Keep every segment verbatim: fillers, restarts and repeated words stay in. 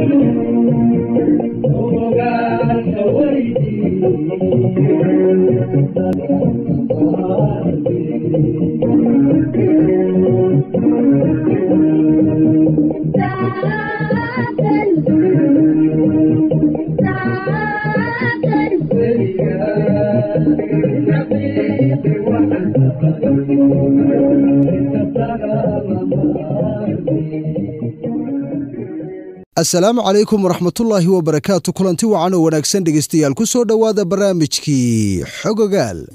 السلام عليكم ورحمة الله وبركاته. كلنتي وعنا وناكسن دغستيال كسو دواده برنامجكي حوغغال.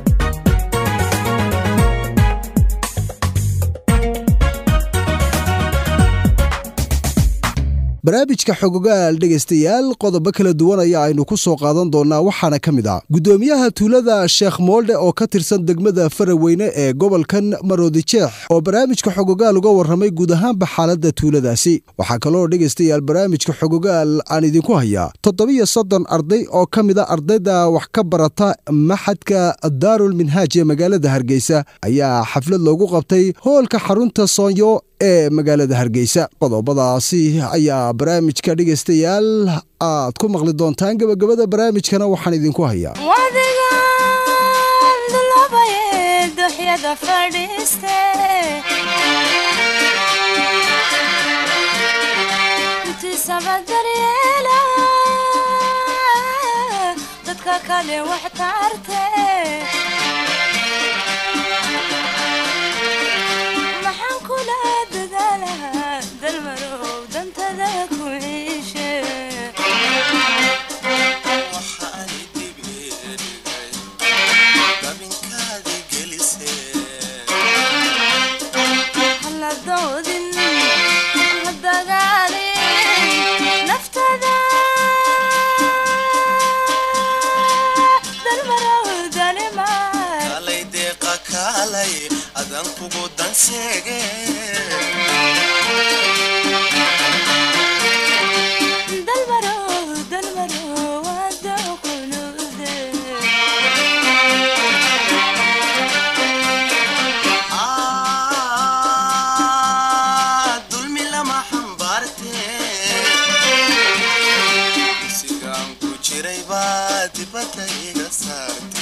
barnaamijka xogogaal dhageystayaal qodobo kala duwan ayaa aynu ku soo qaadan doonaa waxaana kamid ah gudoomiyaha tuulada Sheekh Moolde oo ka tirsan degmada Faraweyne ee gobolkan Maroodijeex oo barnaamijka xogogaal uga warramay guud ahaan xaaladda tuuladaasi. waxaa kaloo dhageystayaal barnaamijka xogogaal aan idinku hayaa toddoba iyo soddon arday oo kamid ah ardayda wax ka barata maxadka Daarul Minhaaj ee magaalada Hargeysa ayaa xaflad loogu qabtay hoolka xarunta Soonyo ee magaalada Hargeysa. qodobadaasi ayaa barnaamijka dhageystayaal aad ku maqli doontaan. gabagabada barnaamijkana waxaan idinku hayaa wadigaan dalabaye duxyada fadhiiste intiisaba daryeela dadka kale wax taarte maxaan kula dadaalaha dalmarow dantada ku ciishe adan kugu danseege dalmaro dalmaro wada qulude ah dulmi lama xambarte sigaan ku jiray baad dibadda iga saarte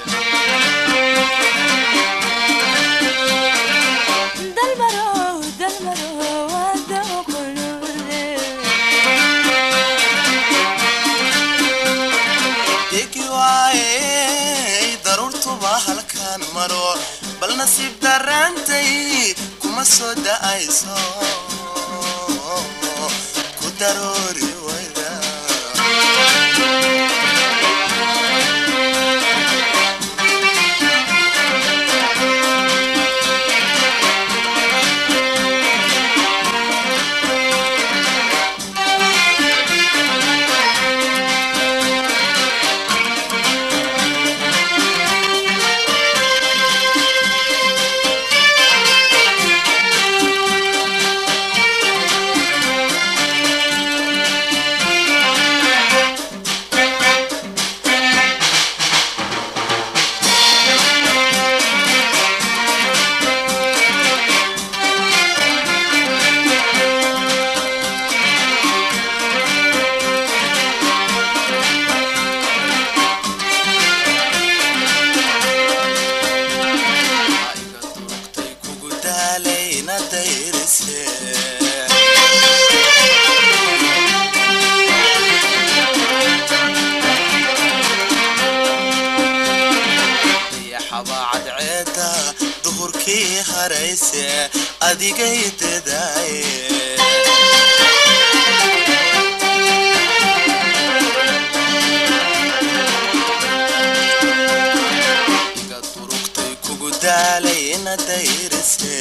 bal nasiib darantay kuma soo daayso ku daroori wayda adigay dadaaye iga turugtay kugu daalay ina dayrise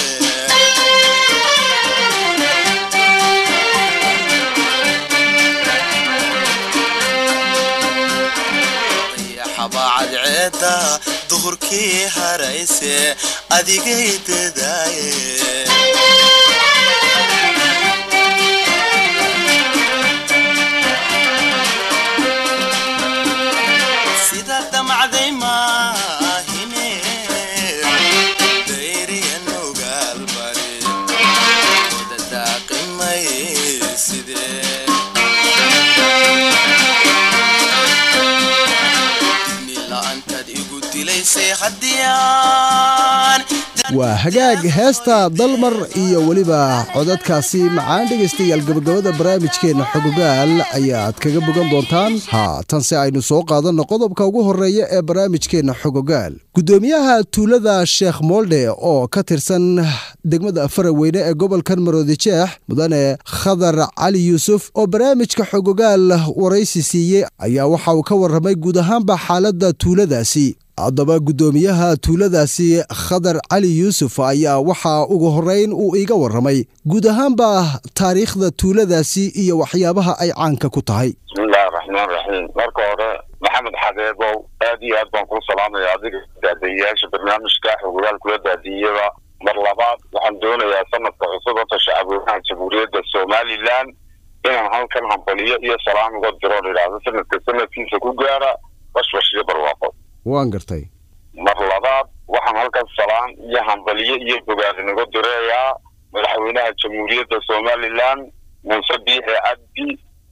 xabaad ceeda duhurkii harayse adigay dadaaye sida damacday maahine dayriyan ogaal bari wada daaqimay sidee dhammaysay haddiyaan waa hagaag heesta dalmar iyo weliba codadkaasi macaan dhegaystayaal gabagabada barnaamijkeena xogogaal ayaad kaga bogan doontaan haatan si aynu soo qaadanno qodobka ugu horeeya ee barnaamijkeena xogogaal gudoomiyaha tuulada Sheekh Moolde oo ka tirsan degmada Faraweyne ee gobolkan Maroodijeex mudane Khadar Cali Yuusuf oo barnaamijka xogogaal waraysi siiyay ayaa waxa uu ka warramay guud ahaanba xaaladda tuuladaasi haddaba gudoomiyaha tuuladaasi Khadar Cali Yuusuf ayaa waxa ugu horeyn uu iga warramay guud ahaanba taariikhda tuuladaasi iyo waxyaabaha ay caanka ku tahay bismillaahir rahmaanir rahiim marka hore maxamed xadeebo aad iyo aad baan ku salaamayaa adiga daadiyaasha barnaamijka xogogaal kula daadiyada mar labaad waxaan doonayaa sanadka cusub oo shacabweynaha jamhuuriyadda Soomaaliland inaan halkan hambaliyo iyo salaam uga diro ilaalo sanadka sanadkiisa ku gaara washwashiyo barwaaqo waan gartay mar labaad waxaan halkan salaam iyo hambaliyo iyo bogaadin uga direeyaa madaxweynaha jamhuuriyadda Soomaaliland Muuse Biixi Cabdi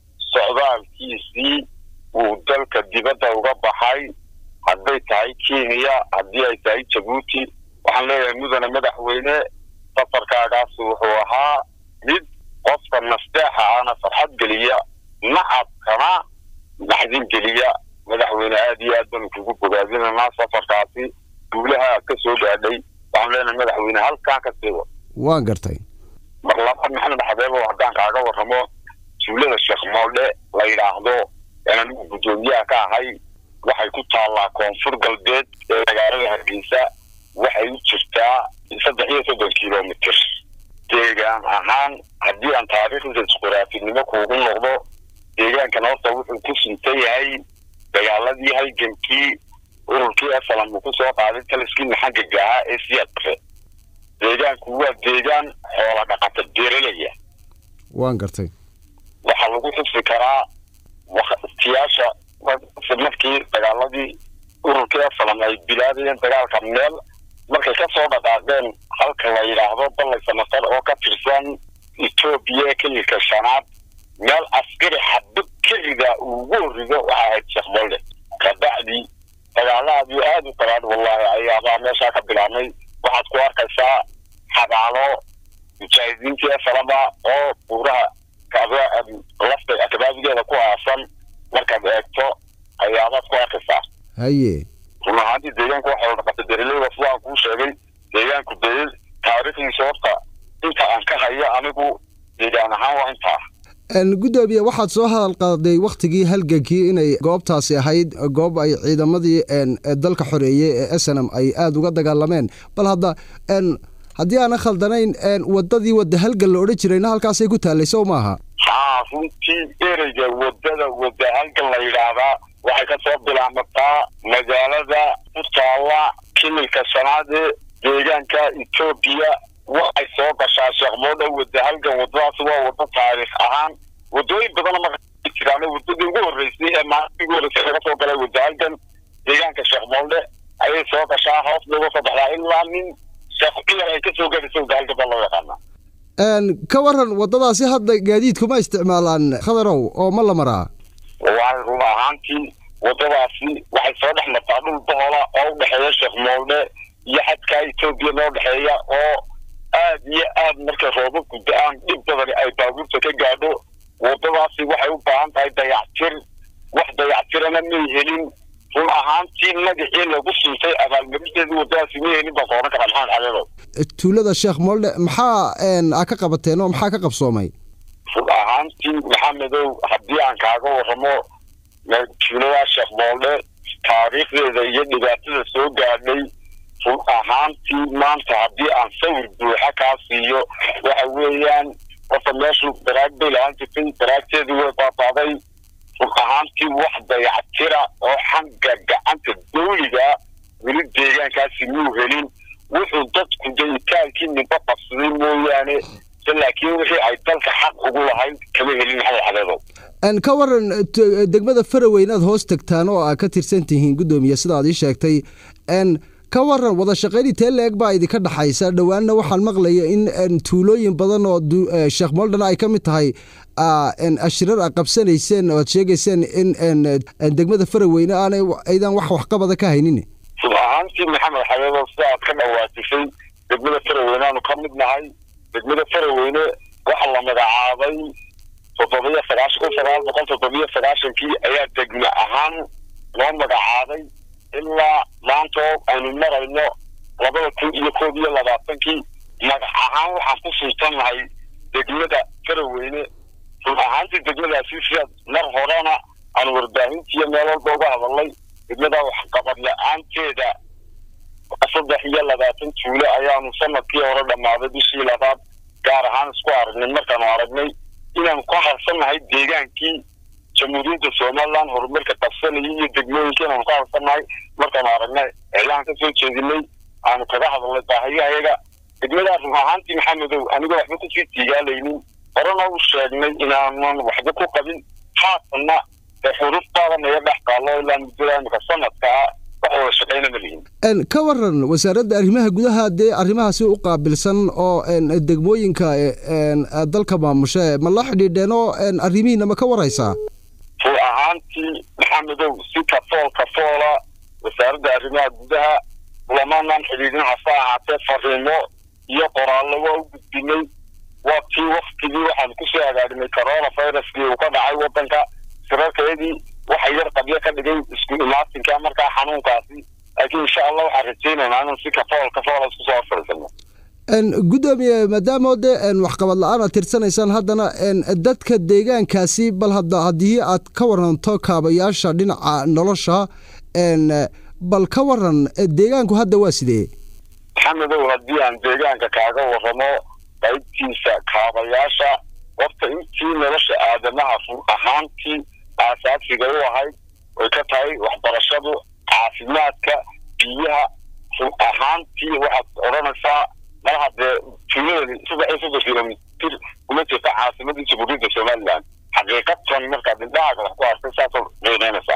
socdaalkiisii uu dalka dibadda uga baxay hadday tahay Kenya haddii ay tahay Djibouti waxaan leeyahay mudane madaxweyne safarkaagaas wuxuu ahaa mid qofka nasteexa ana farxad geliya nacabkana naxdin geliya madaxweyne aad iyo aad baan kugu bogaadinaa safarkaasi duulaha ka soo gaadhay waxaan leenahay madaxweyne halkaan ka siibo waan gartay mar labaad maxamed xadeebo haddaan kaaga warramo tuulada Sheekh Moolde la yiraahdo inaan gudoomiyaha ka ahay waxay ku taallaa koonfur galbeed ee magaalada Hargeysa waxay u jirtaa saddex iyo soddon kiiloomitir deegaan ahaan haddii aan taariikhda juqraafinimo kuugu noqdo deegaankan horta wuxuu ku suntan yahay dagaaladii halgankii ururkii asalamu ku soo qaaday taliskii maxamed gaha ee siyaadka deegaanku waa deegaan xoola dhaqata beeralaya waan gartay waxa lagu xusbi karaa waqtiyaasha markii dagaaladii ururkii asalamu ay bilaabeen dagaalka meel markay ka soo dhaqaaqeen halka la yiraahdo balay samatar oo ka tirsan Itoobiya kilka shanaad meel askari xabad keliya ugu rido waxa Sheekh Moolde kabacdi dagaaladii aad u qaraad wallahi ayaa meesha ka bilaabmay waxaad ku arkaysaa xabaalo mujaahidiinta salaba oo buuraha kaaba lafta akabaabigeeda ku aasan markaad eegto ayaad ku arkaysaa haye runaantii deegaanku waxa uu dhaqatay beeraleyda fulaan ku sheegay deegaanku beel taariikhdiisa horta inta aan ka hayo anigu deegaan ahaan waa intaa ان gudoomiye waxaad soo hadal qaaday waqtigii halgankii inay goobtaasi ahayd goob ay ciidamadii dalka xoreeyay ee S N M ay aad uga dagaalameen bal hadda en haddii aan khaldanayn wadadii wada halgan la oran jirayna halkaas ay ku taalay soo maaha haa runtii ereyga wadada wada halgan la yiraahdaa waxay ka soo bilaabmataa magaalada Utala kilka shanaad deegaanka Itoobiya waxay soo gashaa Sheekh Moolde wada halgan wadadaas waa wada taariikh ahaan wadooyin badan ma jiraan wadadii ugu horeysay ee maalintii ugu horeysay laga soo galay wada halgan deegaanka Sheekh Moolde ayay soo gashaa hoos looga soo baxdaa ilaa min Sheekh Iyar ay ka soo galayso wada halgan loo yaqaan ان ka waran wadadaasi hadda gaadiidku ma isticmaalaan khadarow oo ma la maraa waa run ahaantii wadadaasi waxay soo dhex martaa dhul boqola oo u dhaxeeya Sheekh Moolde iyo xadka Itoobiya loo dhaxeeya oo aad iyo aad marka roobabku da'aan dib badan ay baabuurta ka gaadho wadadaasi waxay u baahan tahay dayactir wax dayactirana ma helin run ahaantii magacii lagu siintay abaalmarinteedu wadadaasi ma helin baa qoran kara maxaan xadeedo tuulada Sheekh Moolde maxaa een ka qabateen oo maxaa ka qabsoomay run ahaantii maxamedow haddii aan kaaga warramo tuulada Sheekh Moolde taariikhdeeda iyo dhibaatada soo gaadhay run ahaantii maanta haddii aan sawir buuxa kaa siiyo waxa weeyaan qofka meeshu daraag bay lahaan jirtay daraagteedu way baabaaday run ahaantii wax dayactira oo xagga gacanta dawliga weli deegaankaasi muu helin wuxuu dadku dayitaankii ninba qabsaday mooyaane laakiin wixii ay dalka xaq ugu lahayd kama helin maxay xadeedo ان ka waran degmada Faraweyne aad hoos tagtaan oo aad ka tirsan tihiin gudoomiye sida aad ii sheegtay en ka waran wada shaqeynta leeg baa idinka dhaxaysa dhawaanna waxaan maqlayaa in tuulooyin badan oo Sheekh Moolde ay ka mid tahay ان ashrar qabsanayseen oo sheegayseen in degmada Faraweyne aanay aydan wax wax qabada ka haynin ahaantii maxamed xayaado sidaad ka dhawaajisay degmada Faraweyne aanu ka mid nahay degmada Faraweyne waxa la magacaabay toddobiyo sagaashan boqol toddobiyo sagaashan kii ayaa degmo ahaan loo magacaabay ilaa maanta aynu marayno labada kun iyo koob iyo labaatan kii magac ahaan waxaan ku sultanahay degmada Faraweyne ahaantii degmadaasi sida mar horena aan warbaahintii meel walba uga hadalay degmada wax qabad la'aanteeda saddex iyo labaatan tuulo ayaanu sanadkii hore dhamaaday bishii labaad gaar ahaan isku aragnay markaan aragnay inaan ku harsanahay deegaankii jamhuuriyadda Soomaaliland horumarka qabsanayay iyo degmooyinka aan ku harsanahay markaan aragnay elaan ka soo jeedinay aan kaga hadalay baahiyahayaga degmada ruuxaantii maxamedow aniga waxba ku sii tiigaalaynin horena u sheegnay inaan waxba ku qabin haatana xuruftaada ma dhex qaalo ilaa muddo sanadka oo shaqeynaa maliin en ka waran wasaaradda arrimaha gudaha de arrimahaasi u qaabilsan oo en degmooyinka en dalka maamusha ma la xidhiidheen oo en arrimihiina ma ka waraysaa soo ahaantii maxamedow si ka fool ka foola wasaaradda arrimaha gudaha lamaanaan xidhiidhin hasa ahaatee fariimo iyo qoraallo waa u gudbinay waqtii waqtigii waxaan ku soo agaarinay coronaviruskii uu ka dhacay waddanka sirarkeedii waxa yar qabyo ka dhigay isku imaatinka markaa xanuunkaasi laakiin insha Allah waxaan rajaynaynaa inaan si ka fool ka fool isku soo fariisano en gudoomiye maadaama de en wax qabad la'aan tirsanaysan haddana en dadka deegaankaasi bal hadda hadii aad ka waranto kaabayaasha dhinaca nolosha en bal ka waran deegaanku hadda waa sidee maxamedow haddii aan deegaanka kaaga waramo qaybtiisa kaabayaasha waqti intii nolosha aadamaha ahaantii aasaasiga u ahayd way ka tahay waxbarashadu caafimaadka biyaha ahaantii waxaad odhanaysaa mar haddee tuuladani saddex iyo soddon kilomitir kuma jirta caasimadii jamhuuriyadda Somaliland xaqiiqatan markaad indhahaaga wax ku arkay saasoo qiimeynaysaa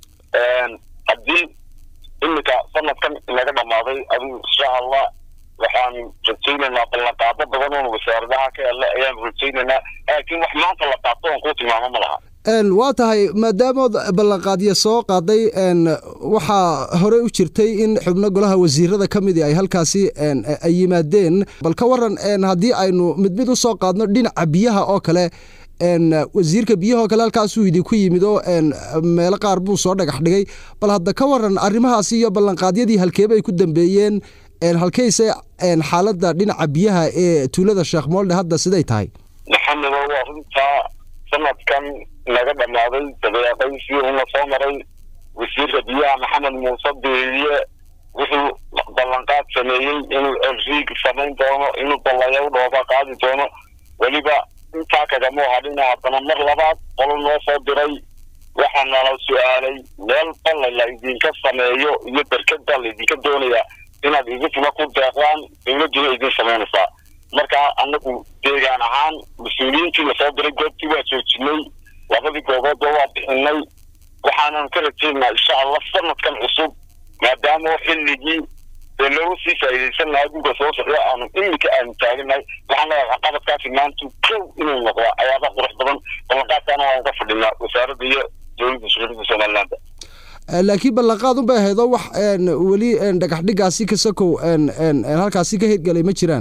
haddii imika sanadkan laga dhamaaday adigu insha Allah waxaan rajaynaynaa ballanqaado badan oo wasaaradaha ka hela ayaan rajaynaynaa laakiin wax maanta la qaato oo ku tilmaamo ma laha en waa tahay maadaama ballanqaadyo soo qaaday en waxa hore u jirtay in xubno golaha wasiirada kamid ay halkaasi en ay yimaadeen bal ka waran en hadii aynu mid mid u soo qaadno dhinaca biyaha oo kale en wasiirka biyaha oo kale halkaas uu idin ku yimid oo en meel qaar buu soo dhagax dhigay bal hadda ka waran arrimahaasi iyo ballanqaadyadii halkeeba ay ku dambeeyeen en halkayse en xaaladda dhinaca biyaha ee tuulada Sheekh Moolde hadda siday tahay maxamed waa runta sanadkan laga dhamaaday dabeeqaysii uu soo maray wasiirka biyaha Maxamed Muuse Beeriye wuxuu ballanqaad sameeyay inuu erriig samayn doono inuu ballayo dhooba qaadi doono waliba inta kaga moo hadina haddana mar labaad qolon noo soo diray waxaan nala su'aalay meel ballay la idinka sameeyo iyo barkada la idinka doonaya inaad idinku ku deeqaan dawladdu idin sameynaysaa marka anagu deegaan ahaan mas'uuliyiintii la soo diray goobtii waa joojinay labadii goobood waa bixinay waxaanan ka rajaynaa insha Allah sanadkan cusub maadaama xilligii loo sii faa'iideysan lahaa guga soo socda aan imika aan taagnahay waxaan leeyahay qabadkaasi maanta kow inuu noqdo ayaaba qurux badan ballanqaadkana waan ka fadhinaa wasaaradda iyo dowladda shaqada Somaliland laakiin ballanqaad u baaheedo wax en wali en dhagax dhigaasi ka sakow en en halkaasi ka hirgalay ma jiraan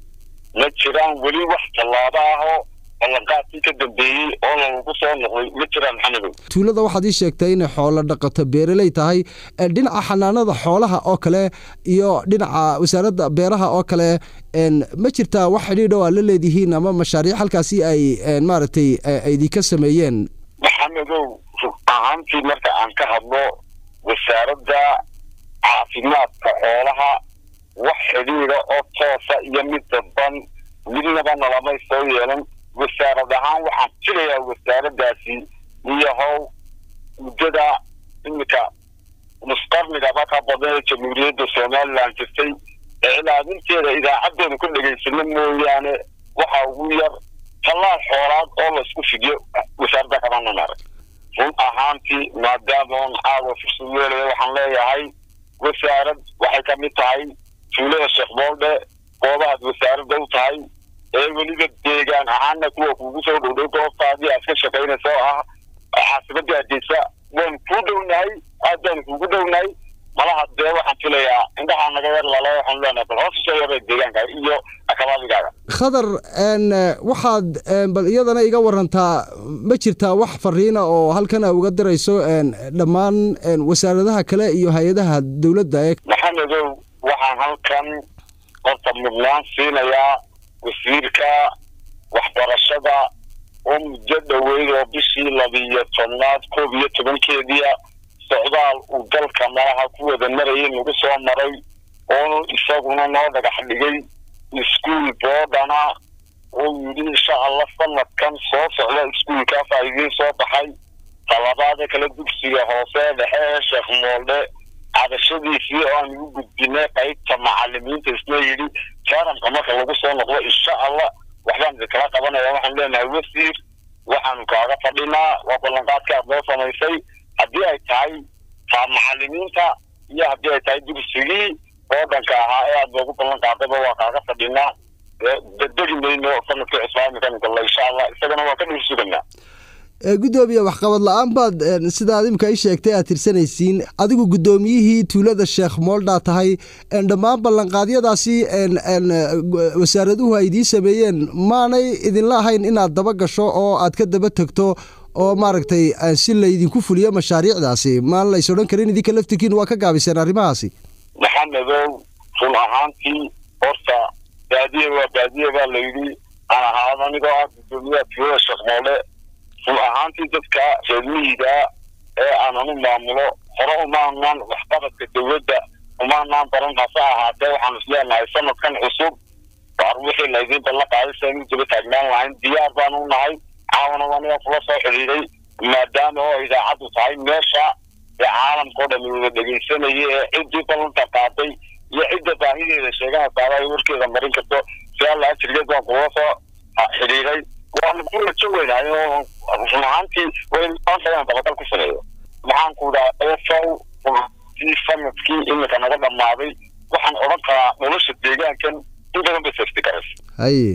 ma jiraan wali wax tallaabo ah ballanqaadkii ka dambeeyay oo lagu soo noqday ma jiraan maxamedow tuulada waxaad ii sheegtay in xoolo dhaqato beeraley tahay dhinaca xanaanada xoolaha oo kale iyo dhinaca wasaaradda beeraha oo kale en ma jirtaa wax xidhiidh oo la leedihiin ama mashaariic halkaasi ay maaragtay ay idinka sameeyeen maxamedow ahaantii marka aan ka hadlo wasaaradda caafimaadka xoolaha wax xidhiidha oo toosa iyo mid dadban midnaba nalamay soo yeelan wasaarad ahaan waxaan filayaa wasaaraddaasi iyo how muddada imika musqarnigaba ka badan ee jamhuuriyadda Somaliland jirtay ilaalinteeda idaacaddooda ku dhageysano mooyaane waxa ugu yar tallaal xoolaad oo la isku fidiyo wasaaradda kabana maray run ahaantii maadaama aan caawa fursad weelaya waxaan leeyahay wasaarad waxay ka mid tahay tuulada Sheekh Moolde goobaha wasaaradda u tahay ee weliba deegaan ahaana kuwa kugu soo dhowdhow goobtaadii aad ka shaqaynayso ah caasimada Hargeysa waan ku dhownahay aadaan kugu dhownahay malaha dee waxaan filayaa indhaha naga yar lala waxaan leenahay bal hoos soo yara deegaanka iyo akabadigaaga khadar een waxaad bal iyadana iga warantaa ma jirtaa wax fariina oo halkan uga dirayso een dhammaan wasaaradaha kale iyo hay'adaha dawladda ee maxamedow waxaan halkan qorta mudnaan siinayaa wasiirka waxbarashada oo muddo dhaweyd oo bishii labiyo tobnaad koob iyo tobankeedii socdaal uu dalka malaha ku wada marayay nagu soo maray oo isaguna noo dhagax dhigay iskuul boodana oo yidhi insha allah sanadkan soo socda iskuulkaas ay idiin soo baxay talabaada kala dugsiga hoose dhexe Sheekh Moolde cabashadiisii oo aan ugu gudbinay qaybta macallimiinta isna yidhi taranka marka lagu soo noqdo insha allah waxaan kala qabanayaa waxaan leenahay wasiir waxaan kaaga fadhinaa waa ballanqaadka aad noo samaysay haddii ay tahay taa macallimiinta iyo haddii ay tahay dugsigii oo dhanka ahaa ee aad noogu ballanqaadaba waa kaaga fadhinaa dadegi mayno sanadkii cusbaanka insha insha allah isagana waa ka dhul suganaa gudoomiye wax qabad la'aan baad sida aad imka ay sheegtay aad tirsanaysiin adigu gudoomiyihii tuulada Sheekh Moolda tahay in dhammaan ballanqaadyadaasi in wasaaraduhu ay idin sameeyeen maanay idin lahayn inaad daba gasho oo aad ka daba tagto oo maaragtay si la idinku fuliyo mashaariicdaasi maan la isoo dhan karin idinka laftikiin waa ka gaabiseen arrimahaasi maxamedow run ahaantii horta baadiye waa baadiye baa la yidhi aan ahaado anigoo ah gudoomiyaha tuulada Sheekh Moolde run ahaantii dadka reermiyiga ee aanan u maamulo hore umaanaan waxqabadka dawladda umaanaan baran hase ahaatee waxaan isleenahay sanadkan cusub waar wixii laydin ballan qaaday saynu daba taagnaan lahayn diyaar baan u nahay caawana waniga kula soo xidhiidhay maadaama oo idaacaddu tahay meesha ee caalamkao dhan wada dhegaysanaya ee ciddii ballanta qaaday iyo cidda baahideeda sheeganaysaa ay warkeeda marin karto si alla ajrigeed baan kula soo xidhiidhay waan ku rajoweynahay oo run ahaantii way maanta dabadal ku sameeyo maxaan ku dhahay faw si sanadkii imika naga dhammaaday waxaan odhan karaa nolosha deegaankan in badan bay safti karas haye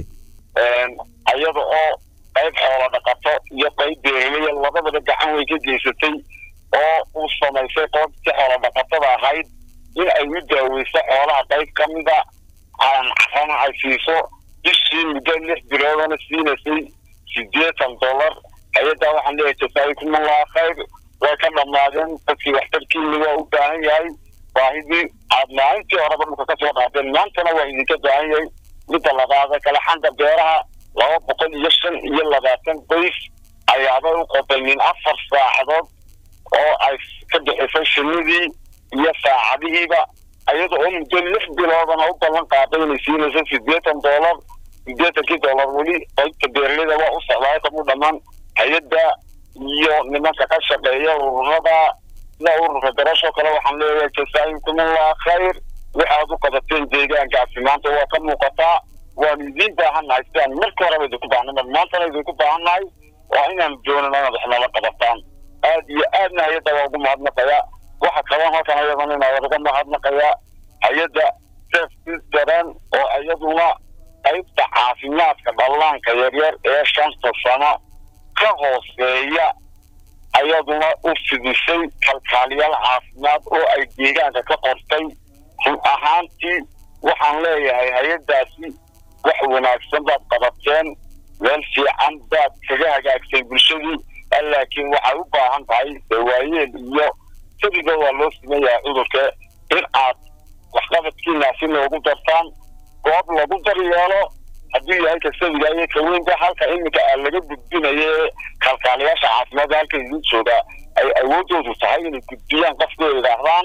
ayada oo qayb xoolo dhaqato iyo qayb beeraley labadaba gacan way ka geysatay oo uu samaysay qoobtii xoolo dhaqatada ahayd in ay u daaweyso xoolaha qayb ka mida aan carana ay siiso bishii muddo lix biloodana siinaysay sideetan dollar hay-addaa waxaan leeyahay jasaa'ikum allah khayr way ka dhammaadeen dadkii waxtarkiina waa u baahan yahay baahidii aad maalintii horeba dhulka ka soo qaadeen maantana waa idinka baahan yahay midda labaada kale xagga beeraha laba boqol iyo shan iyo labaatan qoys ayaabay u qotay min afar saacadood oo ay ka bixisay shinidii iyo saacadihiiba ayada oo muddo lix biloodana u ballan qaaday inay siinayso sideetan dollar sideetankii dollar weli qaybta beeraleyda waa u socdaay kamu dhammaan hay-adda iyo nimanka ka shaqeeya ururada sida ururka garasho kale waxaan leeyahay jasaa'ikum allah khayr waxaad u qabateen deegaankaasi maanta waa ka muuqataa waan idiin baahannahay sidaan marka horeba idinku baahnaba maantana idinku baahannahay waa inaan doonana inaad wax nala qabataan aad iyo aadna hay-adda waa ugu mahadnaqaya waxa kaban halkan ayadana inaa uga mahadnaqaya hay-adda safety daran oo iyaduna qaybta caafimaadka dhallaanka yaryar ee shanta sano ka hooseeya ayaduna u fidisay kalkaaliyaal caafimaad oo ay deegaanka ka qortay run ahaantii waxaan leeyahay hay-addaasi wax wanaagsan baad qabateen meel fiican baad kaga hagaagtay bulshadii laakiin waxay u baahan tahay dawaayeel iyo sadiga waa loo simeeyaa cudurka in aad waxqabadkiinaasi loogu dartaan goob lagu daryeelo haddii yahay kasadiga iyo kaweynta halka iminka aa laga gudbinaye kalkaaliyaasha caafimaadka halka idin jooga ay awoodoodu tahay inay gudbiyaan qofkay idhaahdaan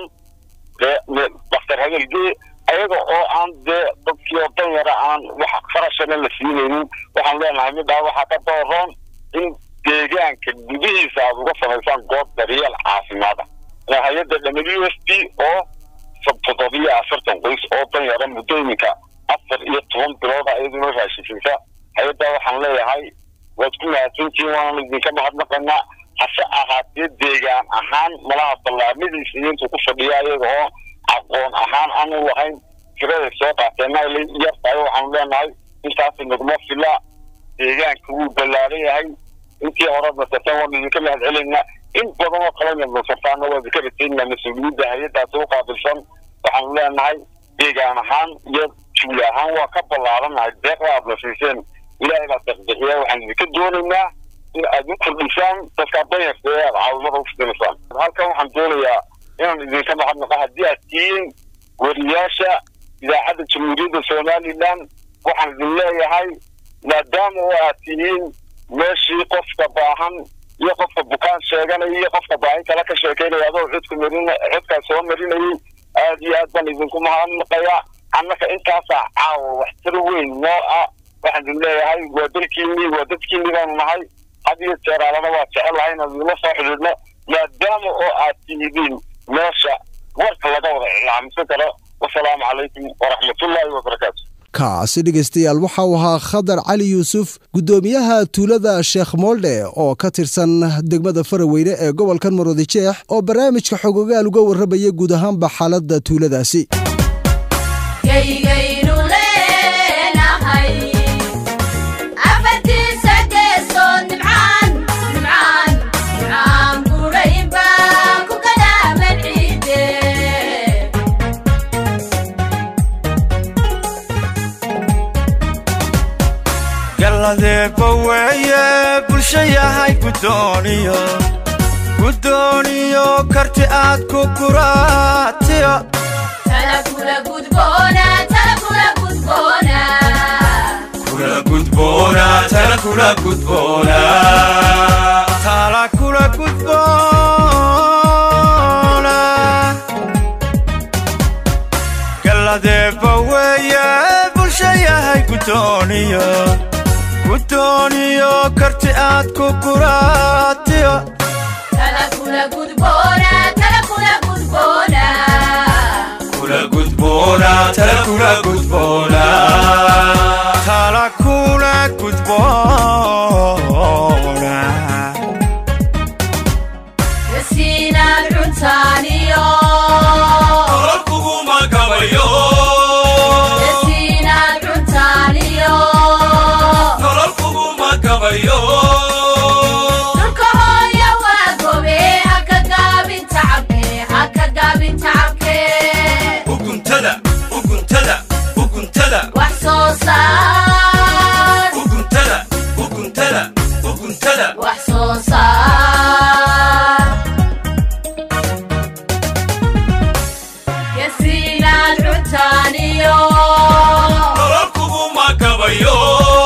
daktar hagelgee ayaga oo aan dee dadkii oo dan yara aan wax farashana la siinaynin waxaan leenahay midhaa waxaa ka dooroon in deegaanka gudihiisa aad uga samaysaan goob daryeel caafimaada hay-adda w s d oo toddobiyo afartan qoys oo dan yara muddo iminka afar iyo toban bilood iyaduna raashifaysa hay-addaa waxaan leeyahay waad ku mahadsantihiin waana idinka mahadnaqaynaa hase ahaatee deegaan ahaan malaha ballaarnidiisa iyo intuu ku fadhiya iyaga oo aqoon ahaan aanu lahayn tiraday soo qaateenna yar tahay waxaanu leenahay intaasi naguma fila deegaanka wuu ballaaran yahay intii hore nasatan waan idinka mahad celinaa in badan oo kalena lasafaana waa dikarateena mas-uuliyadda hay-addaasi u qaabilsan waxaanu leenahay deegaan ahaan iyo juula ahaan waa ka ballaaranahay deeqda aad la siiseen ilaahay baa deeqbixiya waxaan idinka doonaynaa in aad u kordhisaan dadka danyarta ee aad caawimada u fidinaysaan halkan waxaan doonayaa inaan idinka mahadnaqa haddii aad tihiin weriyaasha idaacadda jamhuuriyadda somalilan waxaan idin leeyahay maadaama oo aad tihiin meeshii qofka baahan iyo qofka bukaan sheeganaya iyo qofka baahin kale ka sheekeynaya adoo codka marin codkaa soo marinayay aad iyo aad baan idinku mahadnaqayaa annaka intaasaa caawa waxtar weyn noo ah waxaan idin leeyahay waa dalkiinii waa dadkiinii baanu nahay had iyo jeeraalana waa jecelahay inaad idinla soo xidhiidhno maadaama oo aad tihidiin meesha warka laga wada iclaamisan karo wasalaamu calaykum waraxmatullaahi wabarakaatu kaasi dhegaystayaal waxa uu ahaa khadar cali yuusuf guddoomiyaha tuulada sheekh moolde oo ka tirsan degmada faraweyne ee gobolkan maroodijeex oo barnaamijka xogogaal uga warramaya guud ahaanba xaaladda tuuladaasi adeebaweeye bulshayahay guddooniyo guddooniyo karti aad ku kuraatiyo tala kula gudboona tala kula gudboona kula gudboona tala kula gudboona tala kula gudboona galadeebaweeye bulshayahay guddooniyo guddooniyo karti aad ku kuraatiyo tala kula gudboona tala kula gudboona kula gudboona tala kula gudboona tala kula gudboona yasiinaad cuntaaniyo korkuguma gabayo dhulka hooya waa gobe haka gaabin tacabke haka gaabin tacabke uguntada uguntada uguntada wax soo saar uguntada uguntada uguntada wax soo saar yasiinaad cuntaaniyo nololkuguma gabayo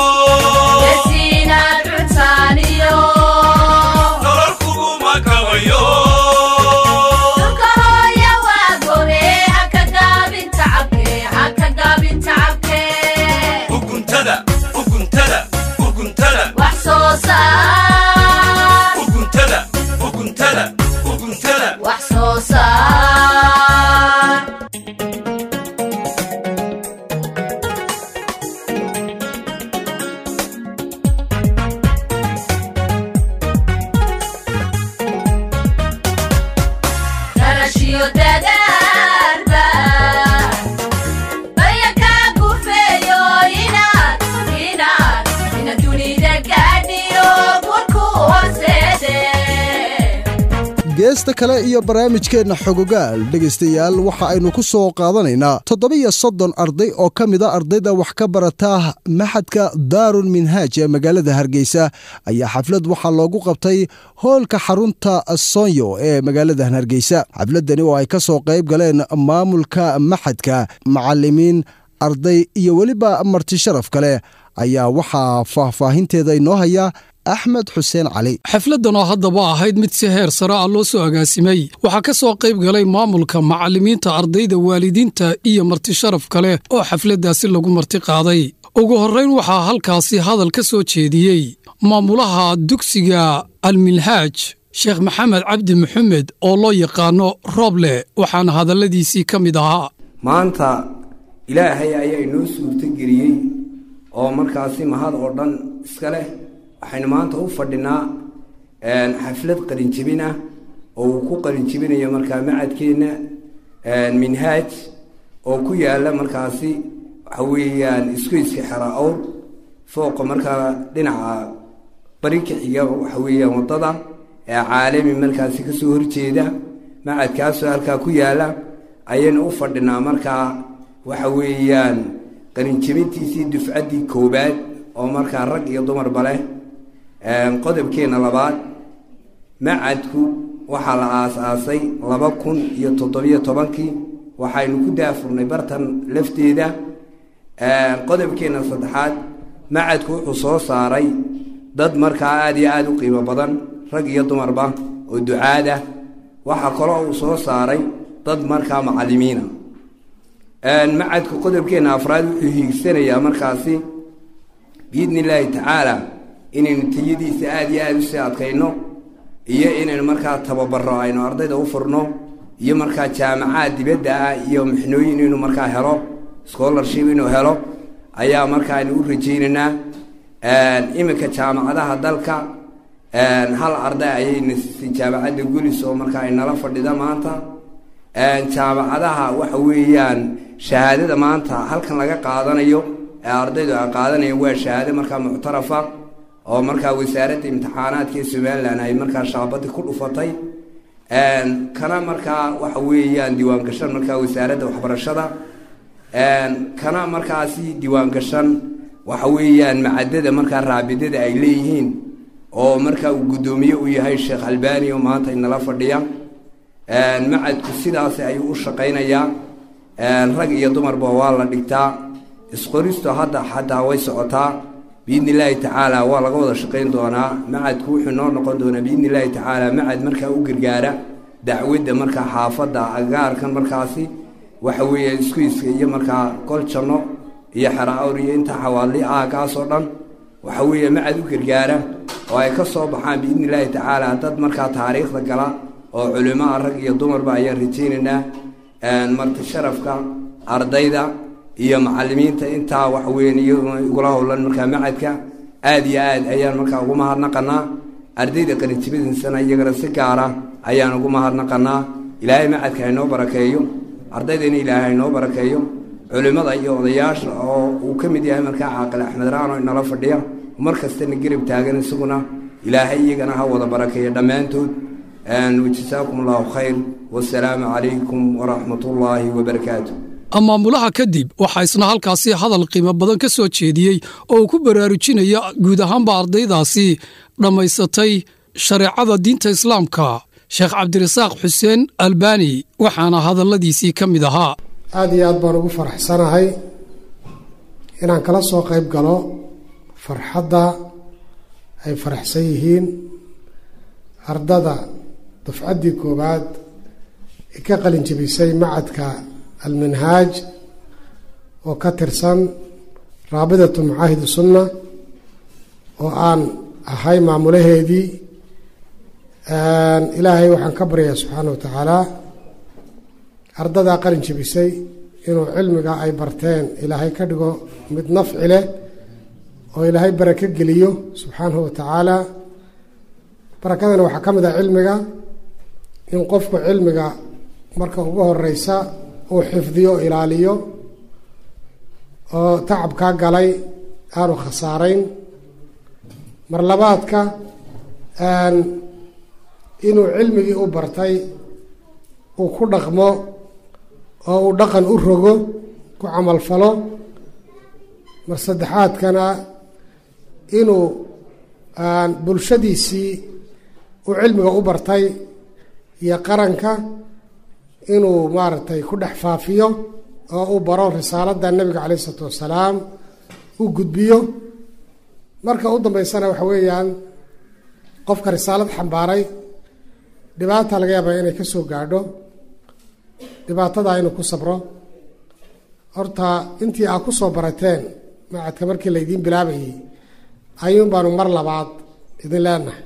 geesta kale iyo barnaamijkeenna xogogaal dhegaystayaal waxa aynu ku soo qaadanaynaa toddobiyo soddon arday oo ka mid a ardayda wax ka barata maxadka daarul minhaaj ee magaalada hargeysa ayaa xaflad waxaa loogu qabtay hoolka xarunta soonyo ee magaalada hargeysa xafladani oo ay ka soo qayb galeen maamulka maxadka macallimiin arday iyo weliba marti sharaf kale ayaa waxaa faahfaahinteeda inoo haya axmed xuseen cali xafladdan oo haddaba ahayd mid si heer sare ah loo soo agaasimay waxaa ka soo qayb galay maamulka macallimiinta ardayda waalidiinta iyo marti sharaf kale oo xafladdaasi lagu marti qaaday ugu horrayn waxaa halkaasi hadal ka soo jeediyey maamulaha dugsiga alminhaaj sheekh maxamed cabdi maxamed oo loo yaqaano rooble waxaana hadalladiisii ka mid ahaa maanta ilaahay ayaa inoo suurtogeliyey oo markaasi mahad oo dhan iska leh waxaynu maanta u fadhinaa xaflad qalinjibin ah oo uu ku qalinjibinayo markaa macadkeenna minhaaj oo ku yaala markaasi waxa weeyaan isgoyska xera awr fooqa markaa dhinaca bari ka xiga waxa weeyaan waddada ee caalami markaasi ka soo horjeeda macadkaasoo halkaa ku yaala ayaynu u fadhinaa markaa waxa weeyaan qalinjabintiisii dufcaddii koowaad oo markaa rag iyo dumarba leh qodobkeenna labaad macadku waxaa la aas-aasay laba kun iyo toddobiyo tobankii waxaynu ku daafurnay bartan lafteeda qodobkeenna saddexaad macadku wuxuu soo saaray dad markaa aada iyo aada u qiimo badan rag iyo dumarba oo ducaad ah waxaa kaloo uu soo saaray dad markaa macallimiina macadku qodobkeenna afraad wuxuu hiigsanayaa markaasi biidni illaahi tacaala inaynu tayadiisa aada iyo aada usii adkayno iyo inaynu markaa tababaro aynu ardayda u furno iyo markaa jaamacaad dibadda ah iyo mixnooyin inuu markaa helo scholarship inuu helo ayaa markaa aynu u rajaynaynaa iminka jaamacadaha dalka hal arday ayayna siisay jaamacadda gulis oo markaa ay nala fadhida maanta jaamacadaha waxa weeyaan shahaadada maanta halkan laga qaadanayo ee ardaydu ay qaadanayaan waa shahaado markaa muctarafa oo markaa wasaaradda imtixaanaadka ee somalilan ay markaa shaabadii ku dhufatay kana markaa waxa weeyaan diiwaan gashan markaa wasaaradda waxbarashada kana markaasi diiwaan gashan waxa weeyaan macadada markaa raabidada ay leeyihiin oo markaa uu guddoomiye u yahay sheekh albani oo maanta inala fadhiya macadku sidaas ayuu u shaqaynayaa rag iyo dumarba waa la dhigtaa isqoristo hadda xataa way socotaa biidni illaahi tacaala waa laga wada shaqayn doonaa macadku wuxuu noo noqon doonaa biidni illaahi tacaala macad markaa u gargaara dacwadda markaa xaafadda agaarkan markaasi waxa weeye isku iska iyo markaa gol janno iyo xera awr iyo intaa xawaadli aagaasoo dhan waxa weeye macad u gargaara oo ay ka soo baxaan biidni illaahi tacaala dad markaa taariikhda gala oo culimaa rag iyo dumarba ayaan rajaynaynaa marti sharafka ardayda iyo macallimiinta intaa waxa weeyaan iyaguna igula howlan markaa macadka aada iyo aad ayaan markaa ugu mahadnaqanaa ardayda qalinjibadiisana iyagana si gaara ayaan ugu mahadnaqanaa ilaahay macadka haynoo barakeeyo ardaydana ilaahay haynoo barakeeyo culimmada iyo odayaasha oo uu ka mid yahay markaa caaqil axmed raano inala fadhiya mar kastana garab taagan isaguna ilaahay iyagana ha wada barakeeyo dhammaantood wajasaakum allahu khayr wasalaamu calaykum waraxmat ullaahi wabarakaatu maamulaha kadib waxaa isna halkaasi hadal qiimo badan ka soo jeediyey oo uu ku baraarujinaya guud ahaanba ardaydaasi dhammaysatay shareecada diinta islaamka sheekh cabdirasaaq xuseen albani waxaana hadalladiisii ka mid ahaa aada iyo aad baan ugu faraxsanahay inaan kala soo qayb galo farxadda ay faraxsan yihiin ardada dufcaddii koowaad ee ka qalin jebisay macadka alminhaaj oo ka tirsan raabidatu macaahid sunna oo aan ahay maamulaheedii ilaahay waxaan ka baryayaa subxaana wa tacaala ardadaa qalin jebisay inuu cilmiga ay barteen ilaahay ka dhigo mid nafci leh oo ilaahay barako geliyo subxaanahu wa tacaala barakadana waxaa ka mid ah cilmiga in qofku cilmiga marka ugu horeysa uu xifdiyo ilaaliyo oo tacabkaa galay aanu khasaarayn mar labaadka inuu cilmigii u bartay uu ku dhaqmo oo uu dhaqan u rogo ku camalfalo mar saddexaadkana inuu bulshadiisii uu cilmiga u bartay iyo qaranka inuu maaragtay ku dhex faafiyo oo uu baro risaaladda nebiga calayh isalaatu wassalaam u gudbiyo marka u dambeysana waxa weeyaan qofka risaalad xambaaray dhibaata laga yaabaa inay ka soo gaadho dhibaatadaa inuu ku sabro horta intii aa ku soo barateen macadka markii laydiin bilaabayay ayuun baanu mar labaad idin leenahay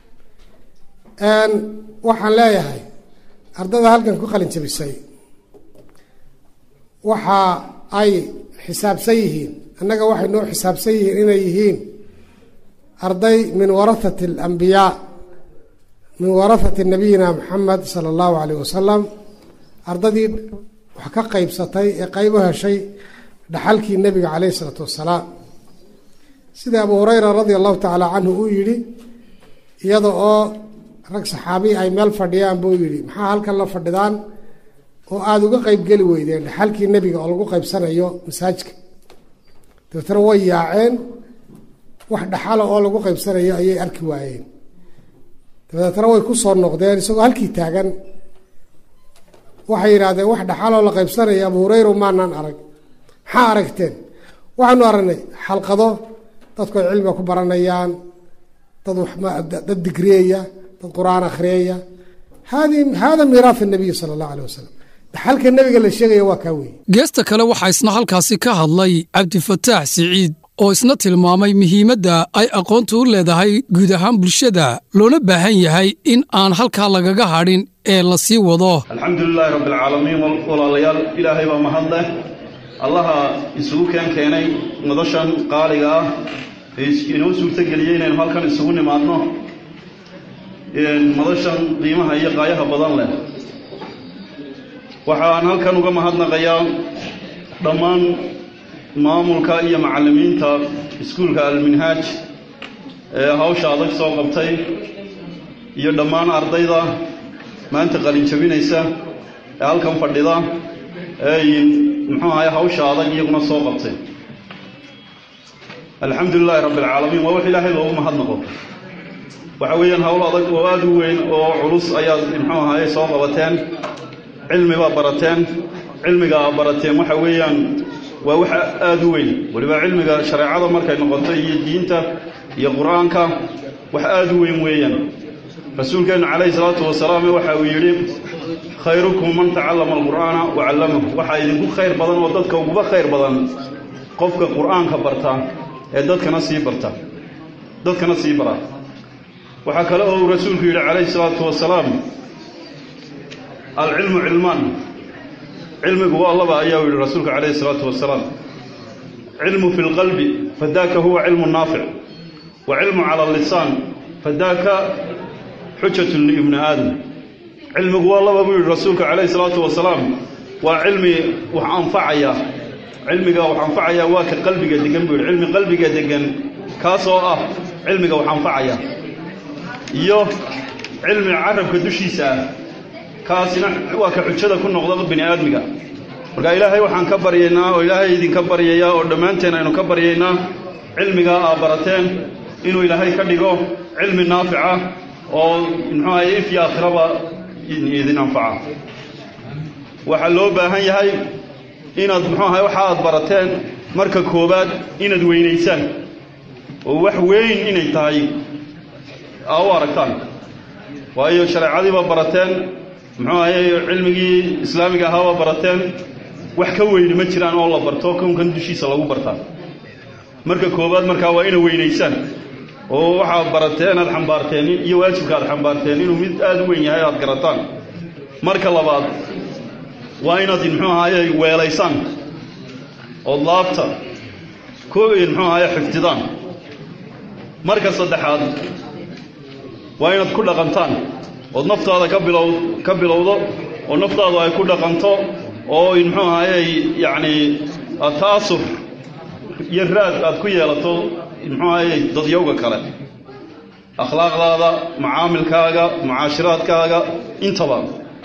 waxaan leeyahay ardada halkan ku qalin jebisay waxa ay xisaabsan yihiin annaga waxay noo xisaabsan yihiin inay yihiin arday min warahati alambiyaa min warahati nabiyina maxamed sala allahu calayh wasalam ardadii wax ka qaybsatay ee qayb u heshay dhaxalkii nebiga calayh isalaatu wassalaam sida abu hurayra radia allahu tacaala canhu uu yidhi iyada oo rag saxaabi ay meel fadhiyaan buu yidhi maxaa halkan la fadhidaan oo aada uga qayb geli weydeen dhaxalkii nebiga oo lagu qaybsanayo masaajidka dabeetana way yaaceen wax dhaxala oo lagu qaybsanayo ayay arki waayeen dabeetana way ku soo noqdeen isagoo halkii taagan waxay yidhaahdeen wax dhaxaloo la qaybsanayo abu hureyra maanaan arag maxaa aragteen waxaanu aragnay xalqado dadku ay cilmiga ku baranayaan dad dad digriyeya dad qur-aan akhriyaya hadi hada miiraaf الnabiy sala allahu alayh wasalam dhaxalka nebiga la sheegaya waa kaa weeye geesta kale waxaa isna halkaasi ka hadlay cabdifataax siciid oo isna tilmaamay muhiimadda ay aqoontu u leedahay guud ahaan bulshada loona baahan yahay in aan halkaa lagaga hadhin ee la sii wado alxamdulilaahi rabbi alcaalamiin walaalayaal ilaahay baa mahad leh allaha isugu keen keenay madashan qaaliga ah ee inoo suurtageliyey inaynu halkan isugu nimaadno madashan qiimaha iyo qaayaha badan leh waxaan halkan uga mahadnaqayaa dhammaan maamulka iyo macallimiinta iskuulka alminhaaj ee hawsha adag soo qabtay iyo dhammaan ardayda maanta qalin jabinaysa ee halkan fadhida ee muxuu ahaay hawsha adag iyaguna soo qabtay alxamdulilaahi rabbi alcaalamiin waa wax ilaahay loogu mahadnaqo waxa weeyaan hawl adag oo aada u weyn oo culus ayaad muxuu ahaay soo qabateen cilmi baa barateen cilmiga aa barateen waxa weeyaan waa wax aada u weyn weliba cilmiga shareecada markay noqoto iyo diinta iyo qur-aanka wax aada u weyn weeyaan rasuulkeennu calayhi salaatu wasalaam waxa uu yidhi khayrukum man tacallama alqur'aana wa callamahu waxaa idinku khayr badan oo dadka uguba khayr badan qofka qur'aanka barta ee dadkana sii barta dadkana sii bara waxaa kale oo uu rasuulku yidhi calayhi salaatu wasalaam alcilmu cilmaan cilmigu waa laba ayaa u yidhi rasuulka calayhi salaatu wasalaam cilmu fi lqalbi fadaaka huwa cilmu naafic wa cilmu cala allisaan fadaaka xujatun liibni aadam cilmigu waa laba buu yidhi rasuulka calayhi salaatu wasalaam waa cilmi wax anfacaya cilmiga wax anfacaya waa ka qalbiga degan buu yidhi cilmi qalbiga degan kaasoo ah cilmiga wax anfacaya iyo cilmi carabka dushiisa ah kaasina waa ka xujada ku noqda bini aadmiga marka ilaahay waxaan ka baryaynaa oo ilaahay idinka baryayaa oo dhammaanteen aynu ka baryaynaa cilmigaa aa barateen inuu ilaahay ka dhigo cilmi naafica oo muxuu ahaye if iyo aakhiraba idin anfaca waxaa loo baahan yahay inaad muxuu ahaye waxa aad barateen marka koowaad inaad weynaysaan oo wax weyn inay tahay aa u aragtaan waayo shareecadiibaa barateen muxuu ahaye cilmigii islaamiga ahaabaa barateen wax ka weyni ma jiraan oo la barto kownkan dushiisa lagu bartaa marka koowaad markaa waa ina weynaysaan oo waxaad barateen aad xambaarteen iyo waajibka aad xambaarteen inuu mid aada u weyn yahay aad garataan marka labaad waa inaad muxuu ahaye weelaysaan ood laabta ku muxuu ahaye xifdidaan marka saddexaad waa inaad ku dhaqantaan ood naftaada ka bilow ka bilowdo oo naftaadu ay ku dhaqanto oo muxuu ahaye yacni taasur iyo raad aad ku yeelato muxuu ahaye dadyowga kale akhlaaqdaada macaamilkaaga mucaashiraadkaaga intaba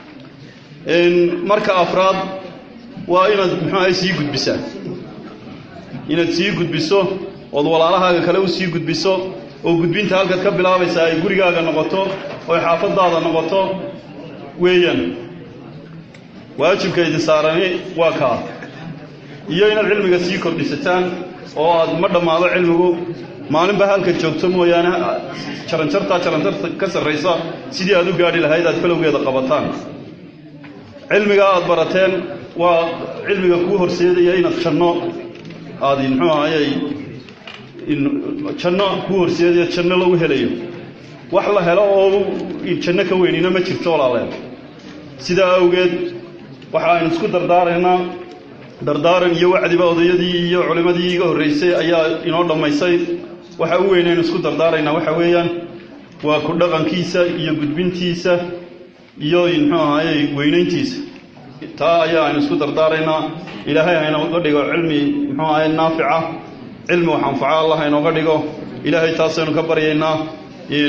marka afraad waa inaad muxuu ahaye sii gudbisaa inaad sii gudbiso ood walaalahaaga kale u sii gudbiso oo gudbinta halkaad ka bilaabaysaa ay gurigaaga noqoto oo ay xaafadaada noqoto weeyaan waajibka idin saarani waa kaa iyo inaad cilmiga sii kordhisataan oo aad ma dhammaado cilmigu maalinba halka joogto mooyaane jaranjartaa jaranjarta ka sarraysa sidii aad u gaadhi lahayd aad falowgeeda qabataan cilmigaa aad barateen waa cilmiga kuu horseedaya inaad janno aad muxuu ahayey janno kuu horseedaya janno lagu helayo wax la helo oo janno ka weynina ma jirto walaaleen sidaa awgeed waxa aynu isku dardaaraynaa dardaaran iyo wacdiba odayadii iyo culimmadii iga horraysay ayaa inoo dhammaysay waxa u weyn aynu isku dardaaraynaa waxa weeyaan waa ku dhaqankiisa iyo gudbintiisa iyo muxuu ahayey weynayntiisa taa ayaa aynu isku dardaaraynaa ilaahay haynooga dhigo cilmi muxuu ahaye naafica cilmi wax anfaca allah haynooga dhigo ilaahay taasaynu ka baryaynaa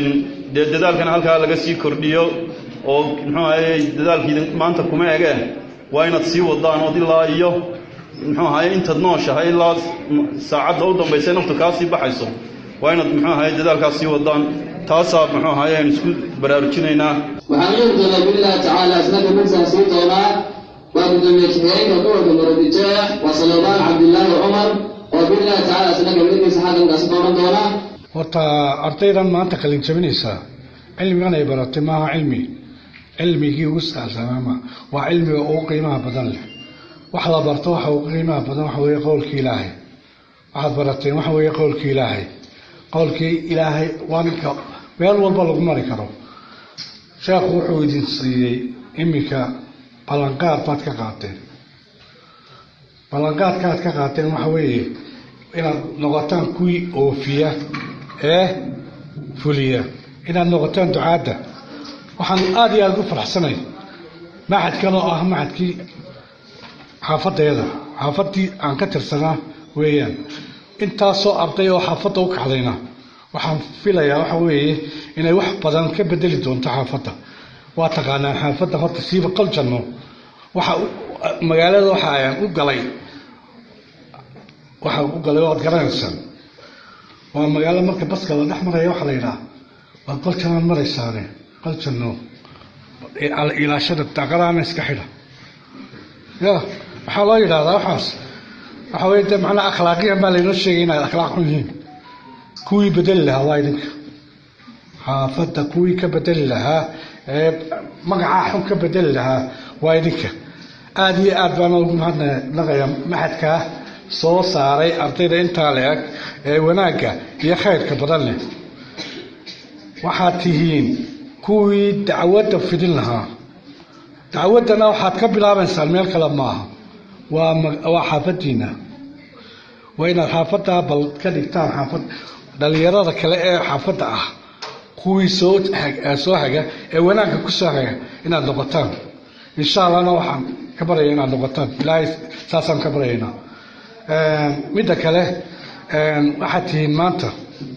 dee dadaalkana halkaa laga sii kordhiyo oo muxuu ahaye dadaalkii maanta kuma ege waa inaad sii wadaan ood ilaa iyo muxuu ahaye intaad nooshahay ilaa saacadda u dambaysa naftu kaa sii baxayso waa inaad muxuu ahaye dadaalkaas sii wadaan taasaa muxuu ahaye aan isku baraarujinaynaa waxaan yeeri doonaa billahi tacaala isnaga midsaa sii doonaa waa gudoomiye jiheenka gobolka maroodijeex waa salebaan cabdillaahi cumar oo billahi tacaala isnaga midkiisa xakamkaasi dooran doonaa horta ardaydan maanta qalin jabinaysaa cilmigan ay baratay maaha cilmi cilmigii ugu saalsanaama waa cilmiga ugu qiimaha badan leh wax la barto waxa ugu qiimaha badan waxa weeye qowlkii ilaahay waxaad barateen waxa weeye qowlkii ilaahay qowlkii ilaahay waa ninka meel walba lagu mari karo sheekhu wuxuu idin siiyey iminka ballanqaad baad ka qaateen ballanqaadka aad ka qaateen waxa weeye inaad noqotaan kuwii oofiya ee fuliya inaad noqotaan ducaadda waxaan aada iyo aada u faraxsanay maxadkan oo ah maxadkii xaafaddeeda xaafaddii aan ka tirsanaa weeyaan intaasoo arday oo xaafadda u kacdayna waxaan filayaa waxa weeye inay wax badan ka bedeli doonto xaafadda waa taqaanaan xaafadda horta siiba qoljanno waxa magaalada waxa ayaan u galay waxa u galay waad garanaysaan waa magaalo marka baska la dhex maraya waxa la yidhaha waad qoljanaan maraysaane qoljanno ilaashada daaqadaana iska xidha ya waxaa loo yidhahdaa waxaas waxa weeye dee macnaa akhlaaqiyan baa laynoo sheegay inaad akhlaaq xun yihiin kuwii bedeli lahaa waa idinka xaafadda kuwii ka bedeli lahaa ee magacaa xun ka bedeli lahaa waa idinka aada iyo aad baana ugu mahadnaqayaa maxadkaa soo saaray ardayda intaa le-eg ee wanaagga iyo khayrka badan leh waxaad tihiin kuwii dacwadda fidin lahaa dacwaddana waxaad ka bilaabaysaan meel kale maaha waa waa xaafaddiina waa inaad xaafaddaa bal ka dhigtaan xaafad dhallinyarada kale ee xaafadda ah kuwii soo soo haga ee wanaagga ku soo haga inaad noqotaan insha allahna waxaan ka baraya inaad noqotaan ilaahay saasaan ka baryaynaa midda kale waxaad tihiin maanta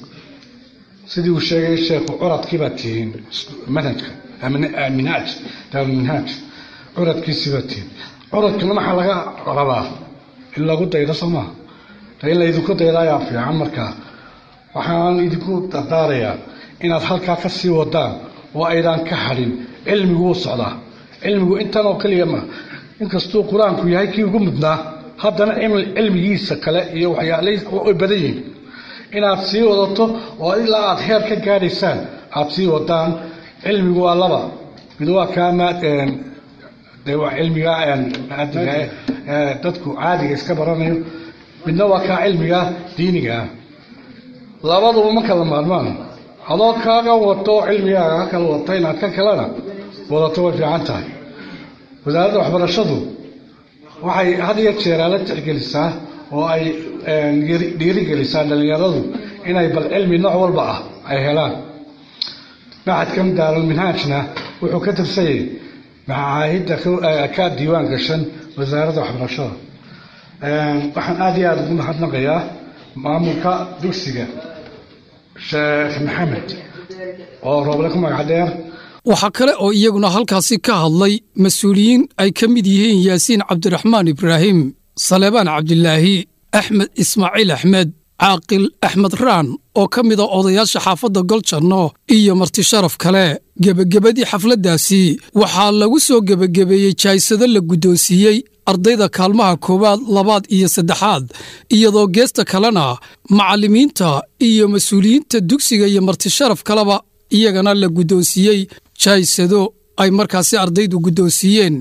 sidii uu sheegay sheekhu curadkii baad tihiin manhajka minhaaj daarulminhaaj curadkiisii baad tihiin curadkana maxaa laga rabaa in lagu daydo soo maha in la idinku daydo ayaa fiican markaa waxaan idinku dardaarayaa inaad halkaa ka sii wadaan oo aydaan ka hadhin cilmigu wuu socdaa cilmigu intan oo keliya ma inkastuu qur-aanku yahay kii ugu mudnaa haddana cilmigiisa kale iyo waxyaalihiis way badan yihiin inaad sii wadato oo ilaa aad heer ka gaadhaysaan aad sii wadaan cilmigu waa laba mid waa kaa dee waa cilmiga maadiga dadku caadiga iska baranayo midna waa kaa cilmiga diiniga ah labaduba ma kala maarmaan adoo kaaga wato cilmigaaga ka kala wato inaad ka kalena wadato way fiican tahay wasaaradda waxbarashadu waxay had iyo jeer la tixgelisaa oo ay dhiirigelisaa dhallinyaradu inay bal cilmi nooc walba ah ay helaan maxadkan daarulminhaajna wuxuu ka tirsanyay macaahidda ka diiwaan gashan wasaaradda waxbarashada waxaan aada iyo aada ugu mahadnaqayaa maamulka dugsiga sheekh maxamed oo rooble ku magac dheer waxaa kale oo iyaguna halkaasi ka hadlay mas-uuliyiin ay ka mid yihiin yaasiin cabdiraxmaan ibraahim salebaan cabdilaahi axmed ismaaciil axmed caaqil axmed raan oo ka mida odayaasha xaafadda goljanno iyo marti sharaf kale gebagabadii xafladdaasi waxaa lagu soo gebagabeeyey jaaysado la guddoonsiiyey ardayda kaalmaha koowaad labaad iyo saddexaad iyadoo geesta kalena macallimiinta iyo mas-uuliyiinta dugsiga iyo marti sharaf kaleba iyagana la guddoonsiiyey jaaysado ay markaasi ardaydu guddoonsiiyeen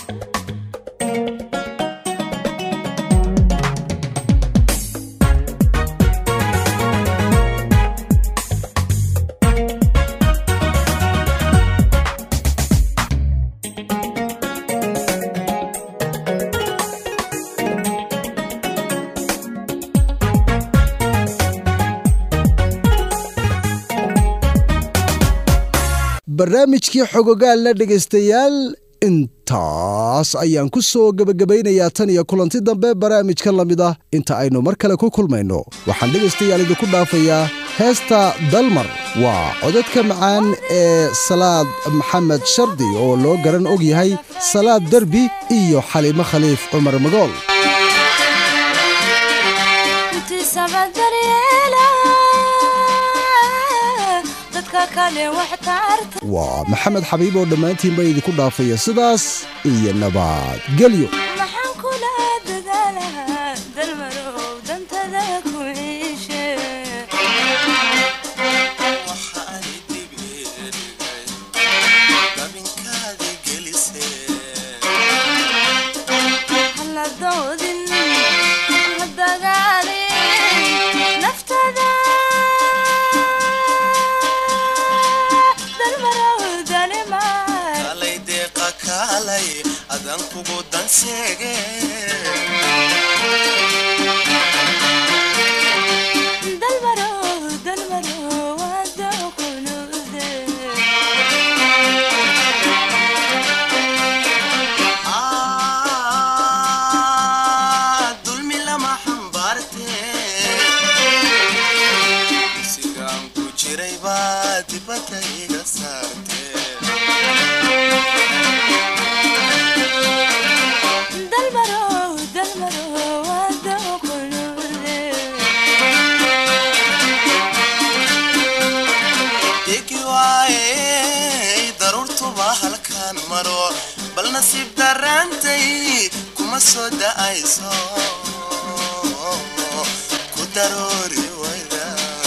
barnaamijkii xogogaalna dhegaystayaal intaas ayaan ku soo gebagabaynayaa tan iyo kulanti dambe barnaamijkan la mid ah inta aynu mar kale ku kulmayno waxaan dhegaystayaal idinku dhaafayaa heesta dalmar waa codadka macaan ee salaad maxamed shardi oo loo garan og yahay salaad derbi iyo xaliimo khaliif cumar magool waa maxamed xabiib oo dhammaantiinba idinku dhaafaya sidaas iyo nabad gelyo adan kugu danseege dalmaro dalmaro wada qulude ah dulmi lama xambarte sigaan ku jiray baa dibadda iga saarte bal nasiib darantay kuma soo da'ayso ku daroori wayda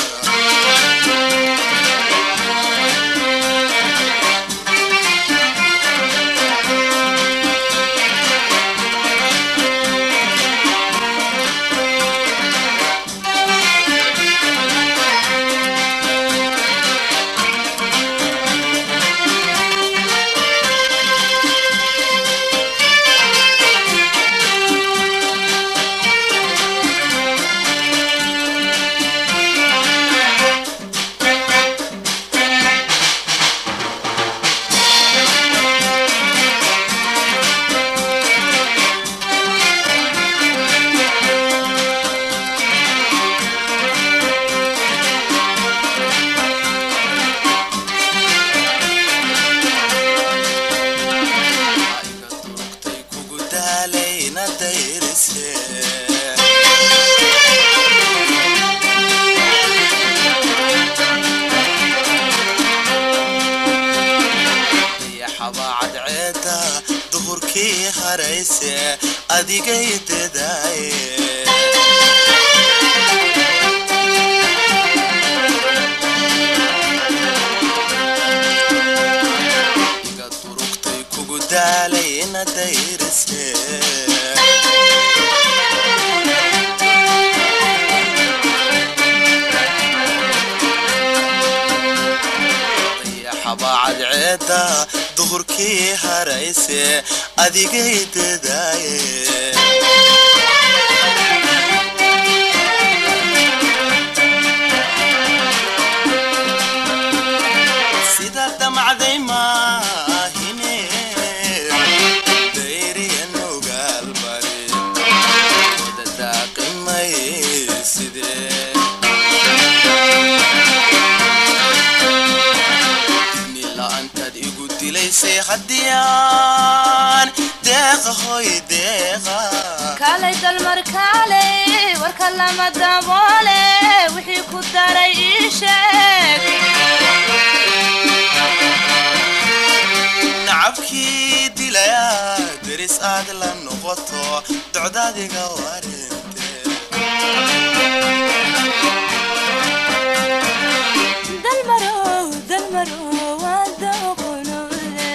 adigay dadaaye iga durugtay kugu daalay ina dayrise dayaxabacad ceeda duhurkii harayse adigay dadaaye sida damacday maahine dayriyan ogaal bari wada daaqimay sidee nila-aantaad igu dilaysay haddiyaan deeqa hoy deeqa kaalay dalmar kaalay warka lama daboole wixii ku daray ii sheeg nacabkii dilaya deris aad la noqoto docdaadiga warinte dalmaro dalmaro wada qulude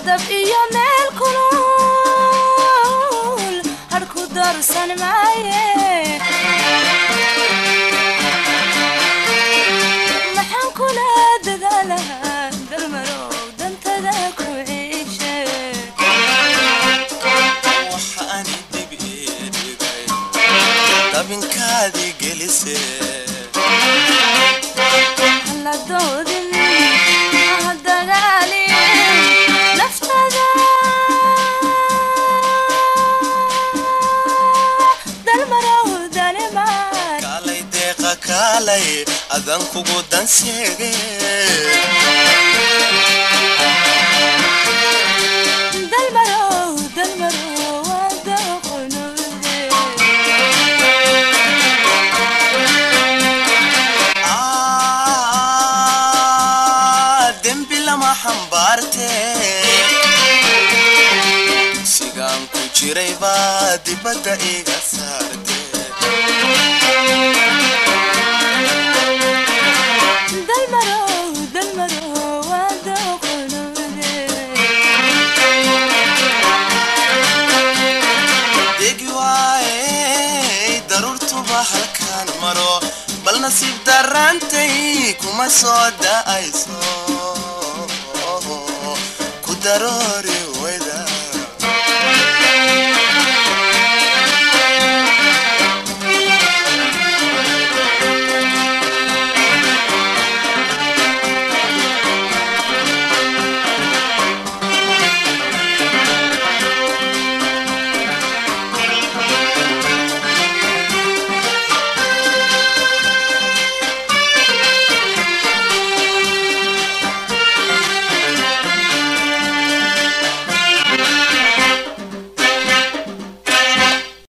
dab iyo meel kulul harku darsan maaye maxaan kula dadaalahaa dalmarow dantada ku ciishe waxaan dib ii dhigay dabinkaadii gelise hala doodin ha dagaalin naftada dalmarow dalimaan kaalay deeqa kaalay adan kugu danseege dalmarow dalmarow wada qunuude ah dembi lama xambaarte sigaan ku jiray baa dibadda iga saarte dalmarow dalmarow wada qunuude degi waaye daruurtuba halkaan maro bal nasiib darraantay kuma soo da'ayso ku daroori